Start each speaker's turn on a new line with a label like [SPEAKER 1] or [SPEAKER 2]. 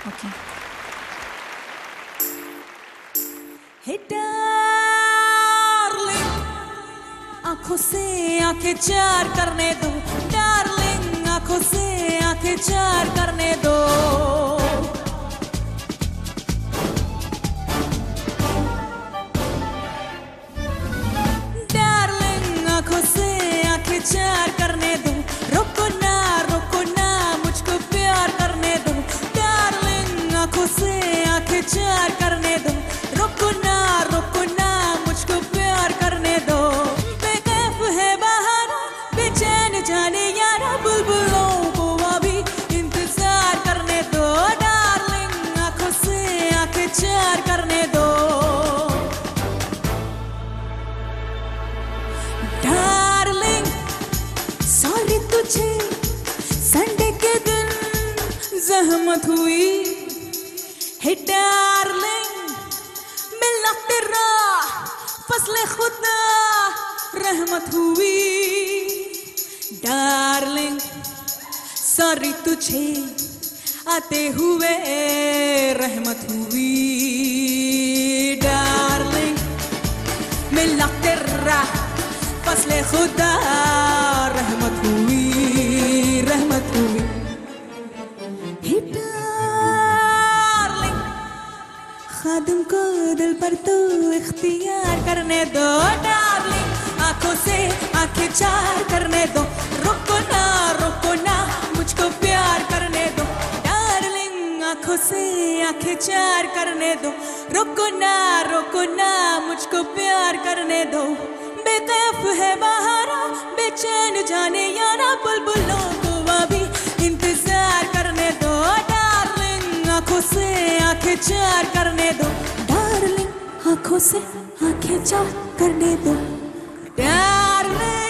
[SPEAKER 1] Okay.
[SPEAKER 2] हे darling, आंखों से आंखें चार करने दो। डार्लिंग, आंखों से आंखें चार करने दो। डार्लिंग, आंखों से आंखें चार करने दो। रोको ना मुझको प्यार करने दो। डार्लिंग, आंखों से आंखें चार करने दो। रोको ना मुझको प्यार करने दो। बेकैफ है बहारा, बेचैन जाने यारा, बुलबुलों को अभी इंतजार करने दो। डार्लिंग, आंखों से आंखें चार करने दो। डार्लिंग, सॉरी तुझे संडे के दिन ज़हमत हुई। हे डार्लिंग, मिलना तेरा फसले खुदा रहमत हुई। डार्लिंग, सॉरी तुझे आते हुए रहमत हुई। डार्लिंग, मिलना तेरा फसले खुदा रहमत हुई, रहमत हुई। हे डार्लिंग, खादिम को दिल पर तो इख्तियार करने दो। डार्लिंग, आंखों से आंखें चार करने दो। रोको ना मुझको प्यार करने दो। डार्लिंग, आंखों से आंखें चार करने दो। रोको ना मुझको प्यार करने दो। बेकैफ है बहारा, बेचैन जाने यारा, बुलबुलों को अभी इंतजार करने दो। डार्लिंग, आंखों से आंखें चार करने दो। डार्लिंग, आंखों से आंखें चार करने दो। डार्लिंग।